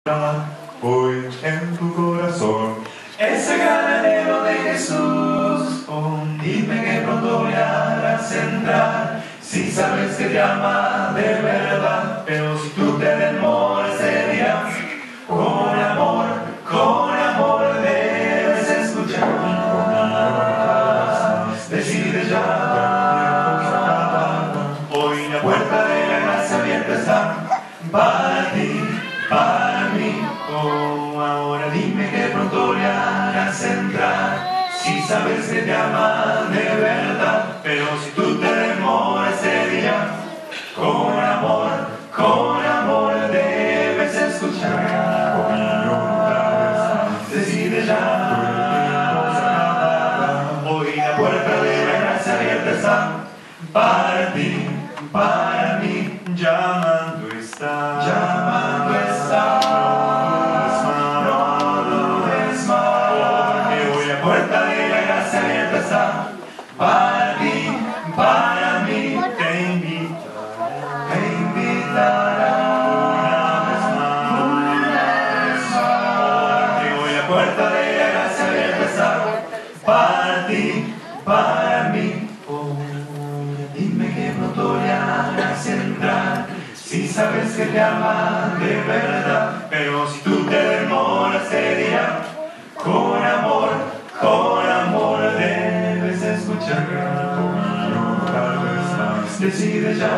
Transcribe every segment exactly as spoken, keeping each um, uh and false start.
Hoy en tu corazón ese gran anhelo de Jesús. Oh, dime que pronto me harás entrar, si sabes que te ama de verdad. Pero si tú te demoras ese día, con amor, con amor debes escuchar. Decide ya, hoy la puerta de la gracia abierta está para ti, para mí. Oh, ahora dime que pronto le harás entrar, si sabes que te ama de verdad. Pero si tú te demoras ese día, con amor, con amor debes escuchar. Decide ya, hoy la puerta de la gracia abierta está para ti, para mí. Llamando está, llamando está. Para ti, para mí, te invitará, te invitará una vez más. Que hoy la puerta de la gracia abierta está para ti, para mí. Oh, dime que pronto le harás entrar, si sabes que te ama de verdad. Pero si tú te demoras ese día, con amor, con amor debes escuchar. Decide ya,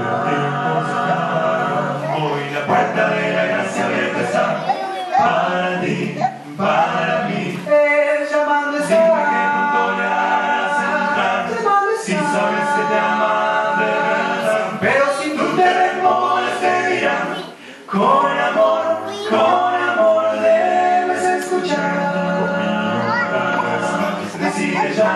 hoy la puerta de la gracia abierta está para ti, para mí. Él llamando está, dime que pronto le harás entrar, si sabes que te ama de verdad. Pero si tú te demoras ese día, con amor, con amor debes escuchar. Decide ya,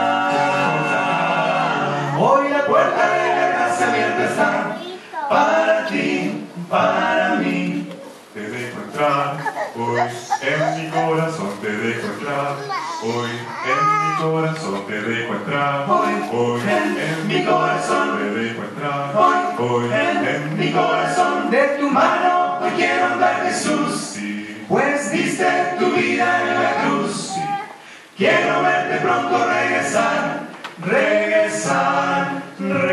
hoy la puerta de la gracia abierta está para ti, para mí. te dejo entrar. Hoy en mi corazón te dejo entrar. Hoy en mi corazón te dejo entrar. Hoy Hoy en mi corazón te dejo entrar. Hoy Hoy en mi corazón, de tu mano hoy quiero andar, Jesús. sí, Pues diste tu vida en la cruz. Quiero verte pronto regresar, regresar, regresar.